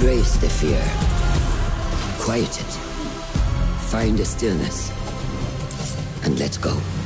Embrace the fear. Quiet it. Find a stillness. And let's go.